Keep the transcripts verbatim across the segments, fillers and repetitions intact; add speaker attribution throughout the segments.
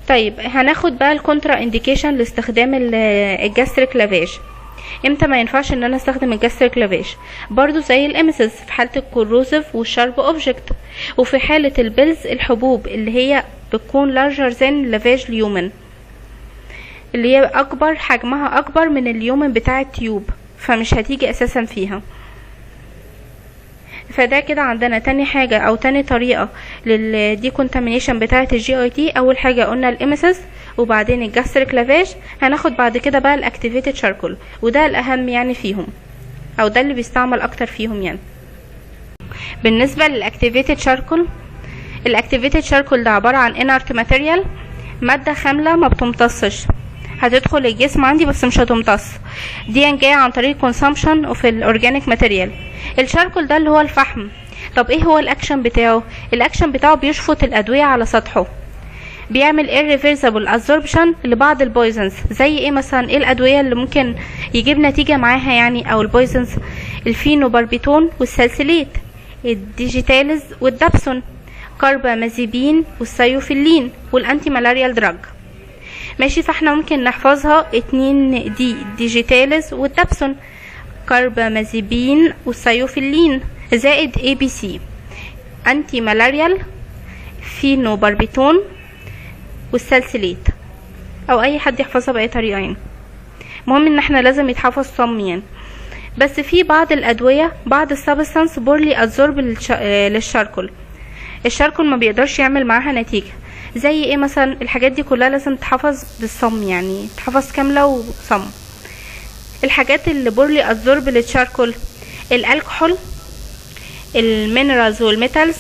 Speaker 1: طيب هناخد بقى الكونترا انديكيشن لاستخدام الجاستريك لافاج. امتى ما ينفعش ان انا استخدم الجاستريك لافاج؟ برضو زي الاميسز في حاله الكوروسيف والشارب اوبجكت، وفي حاله البيلز الحبوب اللي هي بتكون لارجر ذان لافاج اليومن، اللي هي اكبر حجمها اكبر من اليومن بتاع التيوب، فمش هتيجي اساسا فيها. فده كده عندنا تاني حاجة او تاني طريقة للديكونتامينيشن بتاعة الجي اي تي. اول حاجة قلنا الاميسس، وبعدين الجاستريك لافاج، هناخد بعد كده بقى الاكتيفيتد شاركول، وده الاهم يعني فيهم، او ده اللي بيستعمل اكتر فيهم يعني. بالنسبة للاكتيفيتد شاركول، الاكتيفيتد شاركول ده عبارة عن انرت ماتيريال، مادة خاملة ما بتمتصش، هتدخل الجسم عندي بس مش هتمتص، دي جايه عن طريق كونسامشن اوف الاورجانيك ماتيريال. الشاركول ده اللي هو الفحم. طب ايه هو الاكشن بتاعه؟ الاكشن بتاعه بيشفط الادويه على سطحه، بيعمل irreversible absorption لبعض البويزنز. زي ايه مثلا؟ ايه الادويه اللي ممكن يجيب نتيجه معاها يعني او البويزنز؟ الفينوباربيتون والسالسيليت، الديجيتالز والدابسون، كاربامازيبين والسايوفيلين والانتي مالاريال دراج. ماشي، فاحنا ممكن نحفظها اتنين دي ديجيتالز والدابسون، كاربامازيبين والسايوفيلين، زائد اي بي سي، انتي مالاريال، فينوباربيتون والسالسيليت، او اي حد يحفظها باي طريقه يعني. المهم ان احنا لازم يتحفظ صم يعني. بس في بعض الادويه، بعض السبستانس بورلي ادزورب للشاركول، الشاركول ما بيقدرش يعمل معاها نتيجه. زي ايه مثلا؟ الحاجات دي كلها لازم تحفظ بالصم يعني، تحفظ كامله وصم. الحاجات اللي بورلي ادزورب للشاركول: الالكحول، المينرالز والميتالز،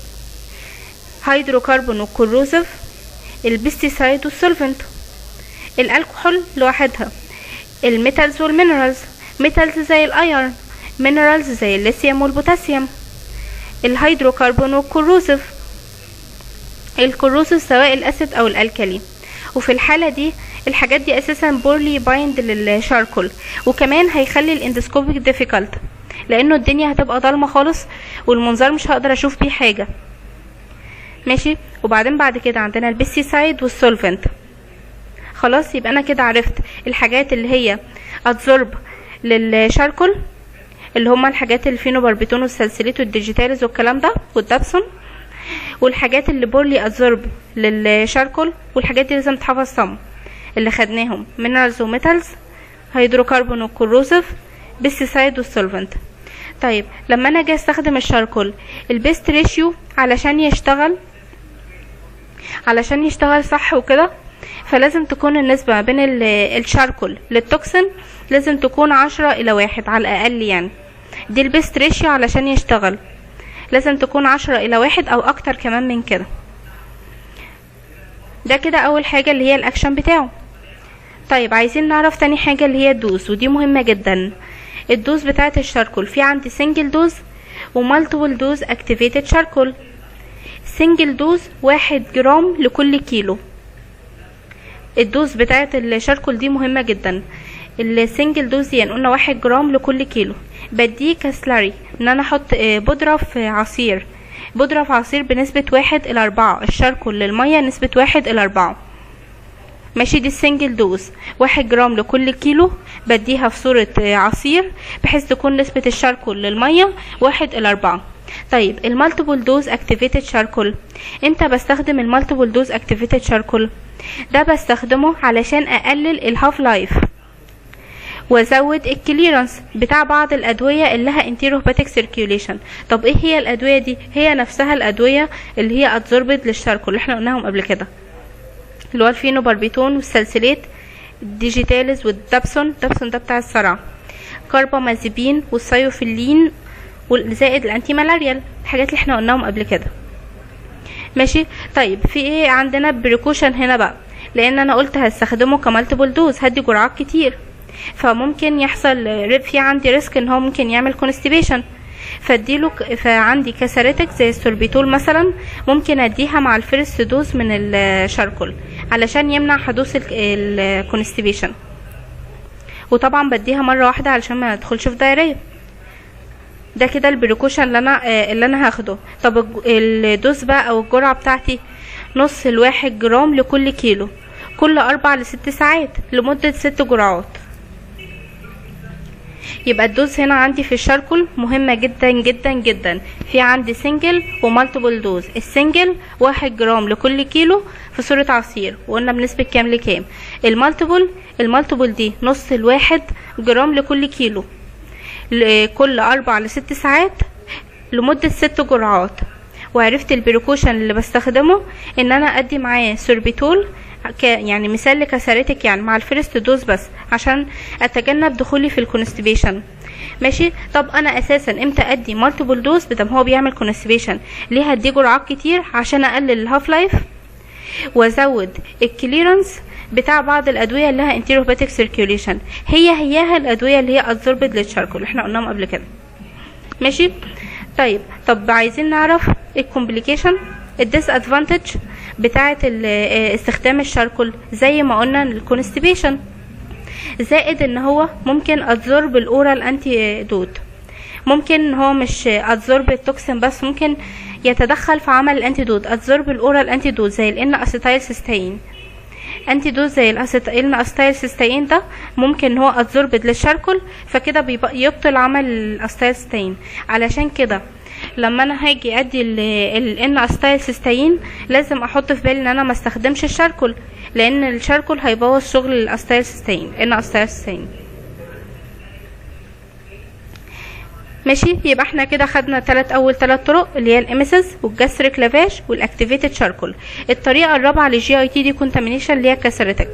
Speaker 1: هيدروكربون والكوروسيف، البستيسايد والسولفنت. الالكحول لوحدها، الميتالز والمينرالز، ميتالز زي الايرن، مينرالز زي الليثيوم والبوتاسيوم، الهيدروكربون والكوروسيف، الكوروسيف سواء الاسيد او الالكالي. وفي الحاله دي الحاجات دي اساسا بورلي بايند للشاركول، وكمان هيخلي الاندسكوبيك ديفيكالت، لانه الدنيا هتبقى ضلمه خالص والمنظار مش هقدر اشوف بيه حاجه. ماشي. وبعدين بعد كده عندنا البيستيسايد والسولفنت. خلاص، يبقى انا كده عرفت الحاجات اللي هي ادزورب للشاركول، اللي هما الحاجات الفينوباربيتون والسالسيليت والديجيتالز والكلام ده والدابسون، والحاجات اللي بورلي ادزورب للشاركول، والحاجات دي لازم تحفظ صم اللي خدناهم: مينرالز وميتالز، هيدروكربون والكوروسيف، بيستيسايد والسولفنت. طيب لما انا اجي استخدم الشاركول، البيست ريشيو علشان يشتغل علشان يشتغل صح وكده، فلازم تكون النسبة ما بين الشاركول للتوكسين لازم تكون عشرة الى واحد على الاقل يعني. دي البيست ريشيو علشان يشتغل، لازم تكون عشرة الى واحد او اكتر كمان من كده. ده كده اول حاجة اللي هي الاكشن بتاعه. طيب عايزين نعرف تاني حاجة اللي هي الدوز، ودي مهمة جدا. الدوز بتاعة الشاركول في عندي سنجل دوز ومالتيبل دوز اكتيفيتد شاركول. سنجل دوز واحد جرام لكل كيلو. الدوز بتاعة الشاركول دي مهمة جدا. السنجل دوز يعني قلنا واحد جرام لكل كيلو. بديه كسلري، ان انا احط بودرة في عصير، بودرة في عصير بنسبة واحد الى اربعة، الشاركول للمية نسبة واحد الى اربعة. ماشي، دي السنجل دوز واحد جرام لكل كيلو، بديها في صورة عصير بحيث تكون نسبة الشاركول للمية واحد الى اربعة. طيب المالتيبل دوز اكتيفيتد شاركول، امتى بستخدم المالتيبل دوز اكتيفيتد شاركول؟ ده بستخدمه علشان اقلل الهاف لايف وازود الكليرنس بتاع بعض الادويه اللي لها انتيروهباتيك سيركيوليشن. طب ايه هي الادويه دي؟ هي نفسها الادويه اللي هي ادزوربد للشاركول اللي احنا قلناهم قبل كده، اللي هو الفينوباربيتون والسالسيليت، الديجيتالز والدابسون، الدابسون ده بتاع الصرع، كاربامازيبين والسايوفيلين، والزائد الانتي مالاريال، الحاجات اللي احنا قلناهم قبل كده. ماشي. طيب في ايه عندنا بريكوشن هنا بقى؟ لان انا قلت هستخدمه كمالتيبل دوز، هدي جرعات كتير، فممكن يحصل في عندي ريسك ان هو ممكن يعمل كونستيبيشن، فاديله فعندي كسرتك زي السوربيتول مثلا ممكن اديها مع الفيرست دوز من الشاركول علشان يمنع حدوث الكونستيبيشن، وطبعا بديها مره واحده علشان ما ادخلش في دايريه. ده كده البريكوشن اللي انا اللي انا هاخده. طب الدوز بقى او الجرعه بتاعتي نص الواحد جرام لكل كيلو كل اربع لست ساعات لمدة ست جرعات. يبقى الدوز هنا عندي في الشاركول مهمة جدا جدا جدا. في عندي سنجل ومالتيبل دوز. السنجل واحد جرام لكل كيلو في صورة عصير، وقلنا بنسبة كام لكام. المالتيبل المالتيبل دي نص الواحد جرام لكل كيلو كل اربع لست ساعات لمدة ست جرعات. وعرفت البريكوشن اللي بستخدمه ان انا ادي معاه سوربيتول يعني مثال لكسرتك يعني مع الفيرست دوز بس عشان اتجنب دخولي في الكونستيبيشن. ماشي. طب انا اساسا امتى ادي مالتيبل دوز بدل هو بيعمل كونستيبيشن؟ ليه هدي جرعات كتير؟ عشان اقلل الهاف لايف وازود الكليرنس بتاع بعض الادويه اللي لها انتيروباتيك سيركيوليشن، هي هياها الادويه اللي هي ادزوربد للشاركول احنا قلناهم قبل كده. ماشي. طيب طب عايزين نعرف الكومبليكيشن الديس ادفانتج بتاعه استخدام الشاركول. زي ما قلنا الكونستيبيشن، زائد ان هو ممكن ادزورب الاورال انتي دوت، ممكن هو مش ادزورب التوكسين بس، ممكن يتدخل في عمل الانتي دوت. ادزورب الاورال انتي دوت زي الان اسيتايل سيستين انتي دوت زي الان اسيتايل سيستين ده ممكن هو ادزوربد للشاركول، فكده يبطل عمل الاسيتايل سيستين. علشان كده لما انا هاجي ادي الان اسيتايل سيستين لازم احط في بالي ان انا ما استخدمش الشاركول، لان الشاركول هيبوظ شغل الاسيتايل سيستين ان اسيتايل سيستين. ماشي. يبقى احنا كده خدنا تلات اول تلات طرق اللي هي الاميسز والجاستريك لافاج والاكتيفيتد شاركول. الطريقه الرابعه للجي اي تي دي كونتامينيشن اللي هي كسرتك.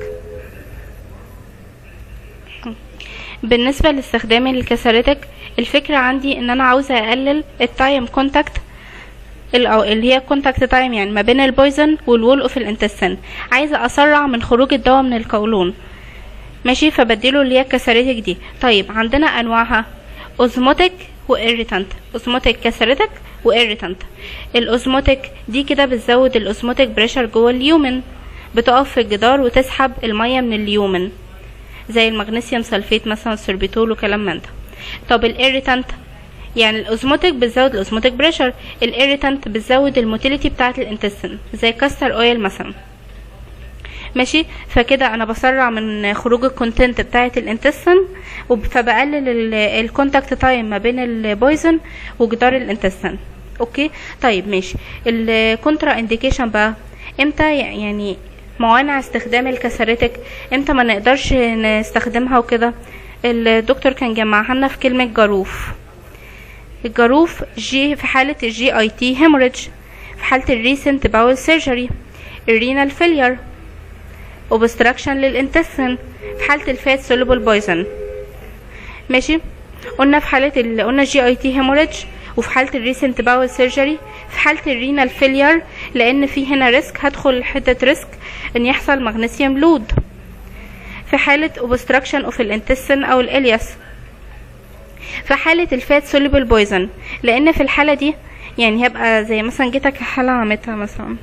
Speaker 1: بالنسبه لاستخدام الكسرتك الفكره عندي ان انا عاوزه اقلل التايم كونتاكت اللي هي كونتاكت تايم يعني ما بين البويزن والوول اوف الانتستين، عايزه اسرع من خروج الدواء من القولون. ماشي. فبديله اللي هي الكسرتك دي. طيب عندنا انواعها اوزموتيك وإيريتانت. اوزموتيك كسرتك وإيريتانت. الاوزموتيك دي كده بتزود الاوزموتيك بريشر جوه اليومن، بتقف في الجدار وتسحب الميه من اليومن زي المغنيسيوم سلفيت مثلا سوربيتول وكلام من ده. طب الايريتانت يعني الاوزموتيك بتزود الاوزموتيك بريشر، الايريتانت بتزود الموتيليتي بتاعه الانتستين زي كاستر اويل مثلا. ماشي. فكده انا بسرع من خروج الكونتنت بتاعه الانتستين، فبقلل الكونتاكت تايم ما بين البويزن وجدار الانتستين. اوكي. طيب ماشي. الكونترا انديكيشن بقى امتى يعني موانع استخدام الكسرتك امتى ما نقدرش نستخدمها وكده. الدكتور كان جمعها لنا في كلمه جاروف. الجاروف جي في حاله الجي اي تي هيموريدج، في حاله الريسنت باول سيرجري، الرينال فيلير، اوبستراكشن للانتستين، في حاله الفات سولوبل بويزن. ماشي. قلنا في حاله ال... قلنا جي اي تي هيموريدج، وفي حاله الريسنت باول سيرجري، في حاله الرينال فيلير لان في هنا ريسك، هدخل حته ريسك ان يحصل مغنيسيوم لود، في حاله اوبستراكشن اوف الانتستين او الالياس، في حاله الفات سولوبل بويزن لان في الحاله دي يعني هبقى زي مثلا جيتك حاله عمتها مثلا،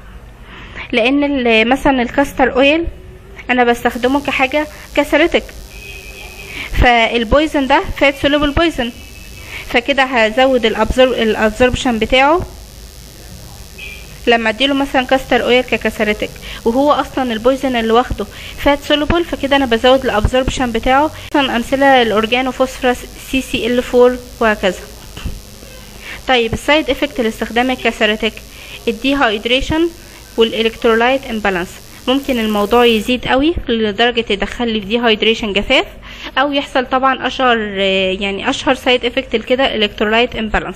Speaker 1: لان مثلا الكاستر اويل انا بستخدمه كحاجه كسرتك، فالبويزن ده فات سولوبل بويزن، فكده هزود الابزوربشن بتاعه لما اديله مثلا كاستر اويل ككسرتك، وهو اصلا البويزن اللي واخده فات سولوبل، فكده انا بزود الابزوربشن بتاعه. مثلا امثله الاورجانو فوسفورس سي سي ال أربعة وهكذا. طيب السايد افكت لاستخدام الكسرتك الديهايدريشن والالكترولايت امبالانس. ممكن الموضوع يزيد قوي لدرجه يدخل لي في ديهايدريشن جفاف، او يحصل طبعا اشهر يعني اشهر سايد افكت لكده الكترولايت امبالانس.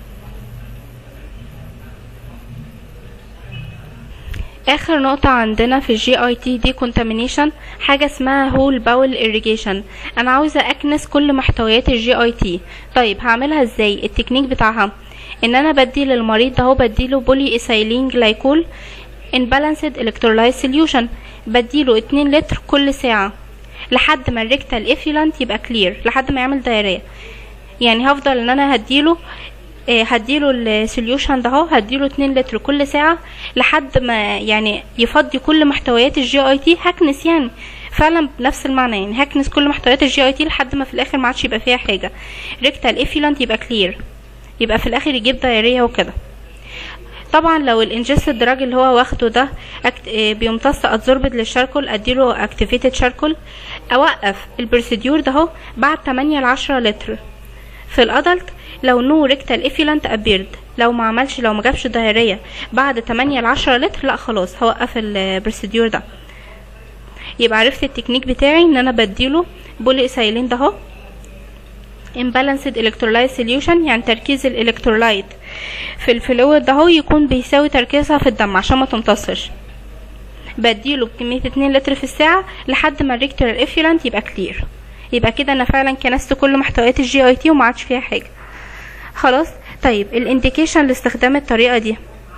Speaker 1: اخر نقطة عندنا في الجي اي تي دي كونتامينيشن حاجة اسمها هول باول اريجيشن. انا عاوزة اكنس كل محتويات الجي اي تي. طيب هعملها ازاي؟ التكنيك بتاعها ان انا بدي للمريض ده، هو بديله بولي ايثايلين جلايكول ان بالانسد الكترولايت سوليوشن، بديله اتنين لتر كل ساعة لحد ما الريكتال افيولانت يبقى كلير، لحد ما يعمل دايرية. يعني هفضل ان انا هديله هديله السوليوشن ده اهو، هديله اتنين لتر كل ساعه لحد ما يعني يفضي كل محتويات الجي اي تي. هكنس يعني فعلا بنفس المعنى، يعني هكنس كل محتويات الجي اي تي لحد ما في الاخر ما عادش يبقى فيها حاجه، ريكتال افيولانت يبقى كلير، يبقى في الاخر يجيب دايريه وكده. طبعا لو الانجست دراج اللي هو واخده ده بيمتص ادزوربد للشاركول اديله اكتيفيتد شاركول. اوقف البروسيديور ده اهو بعد تمانية ل عشرة لتر. في الادلت لو نو ريكتال افيلانت ابيرد، لو ما عملش لو ما جابش دايريه بعد تمانية ل عشرة لتر، لا خلاص هوقف البروسيديور ده. يبقى عرفت التكنيك بتاعي ان انا بديله بولي اسايلين ده اهو imbalanced electrolyte solution، يعني تركيز الالكترولايت في الفلويد ده هو يكون بيساوي تركيزها في الدم عشان ما تمتصش. بديله بكمية اتنين لتر في الساعة لحد ما الريكتورال افيولانت يبقى كلير. يبقى كده انا فعلا كنست كل محتويات الجي اي تي وما عادش فيها حاجة خلاص. طيب الانديكيشن لاستخدام الطريقة دي،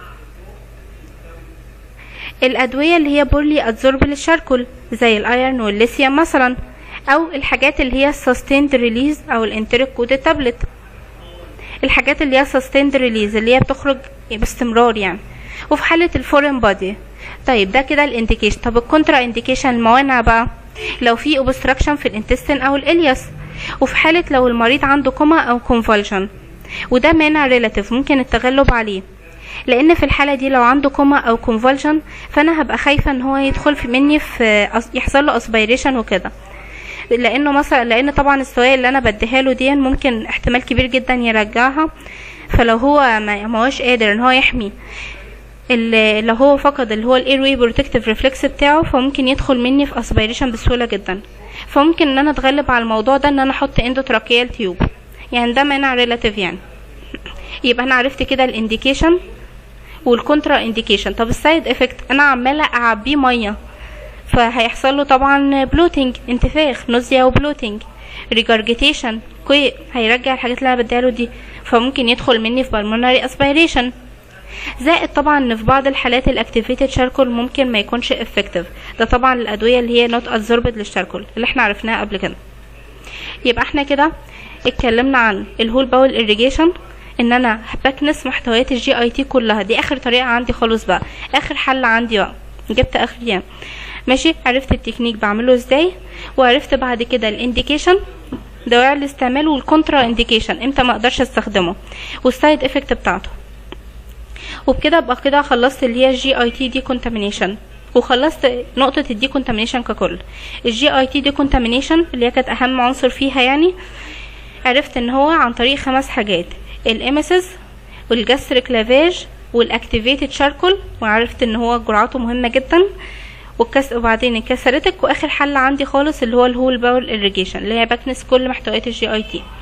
Speaker 1: الادوية اللي هي بولي ادزورب للشاركول زي الايرن والليثيوم مثلا، او الحاجات اللي هي sustained release او الانتريك كود تابلت، الحاجات اللي هي sustained release اللي هي بتخرج باستمرار يعني، وفي حالة الفورين بادي. طيب ده كده الانديكيشن. طب الكونترا انديكيشن الموانع بقى، لو في obstruction في الانتستين او الالياس، وفي حالة لو المريض عنده كوما او convulsion، وده مانع ريلاتيف ممكن التغلب عليه، لان في الحالة دي لو عنده كوما او convulsion فانا هبقى خايفة ان هو يدخل في مني في يحصل له aspiration وكده، لانه مثلا لان طبعا السوائل اللي انا بديها له دي ممكن احتمال كبير جدا يرجعها. فلو هو ما هوش قادر ان هو يحمي لو هو فقد اللي هو الاير واي بروتكتيف ريفلكس بتاعه، فممكن يدخل مني في اسبيريشن بسهوله جدا. فممكن ان انا اتغلب على الموضوع ده ان انا احط اندوتراكيال تيوب، يعني ده مانع ريلاتيف يعني. يبقى انا عرفت كده الانديكيشن والكونترا انديكيشن. طب السايد افكت، انا عماله اعبيه ميه فهيحصل له طبعا بلوتنج، انتفاخ، نوزيا وبلوتنج، ريجارجيتيشن، كوي هيرجع الحاجات اللي انا بديها له دي، فممكن يدخل مني في بالمونري اسبيريشن. زائد طبعا ان في بعض الحالات الاكتيفيتد شاركول ممكن ما يكونش افكتيف، ده طبعا الادويه اللي هي نوت ادزوربد للشاركول اللي احنا عرفناها قبل كده. يبقى احنا كده اتكلمنا عن الهول باول اريجيشن، ان انا بكنس محتويات الجي اي تي كلها، دي اخر طريقه عندي خالص بقى، اخر حل عندي بقى، جبت اخر يعني ماشي. عرفت التكنيك بعمله ازاي، وعرفت بعد كده الانديكيشن دواعي الاستعمال والكونترا انديكيشن امتى ما اقدرش استخدمه والسايد افكت بتاعته. وبكده ابقى كده خلصت اللي هي الجي اي تي دي كونتامينيشن، وخلصت نقطه الدي كونتامينيشن ككل. الجي اي تي دي كونتامينيشن اللي هي كانت اهم عنصر فيها يعني، عرفت ان هو عن طريق خمس حاجات، الاميسز والجاستريك لافاج والاكتيفيتد شاركول، وعرفت ان هو جرعاته مهمه جدا، والكس وبعدين الكاسريتك، واخر حل عندي خالص اللي هو الهول باول اريجيشن اللي هي بكنس كل محتويات الجي اي تي.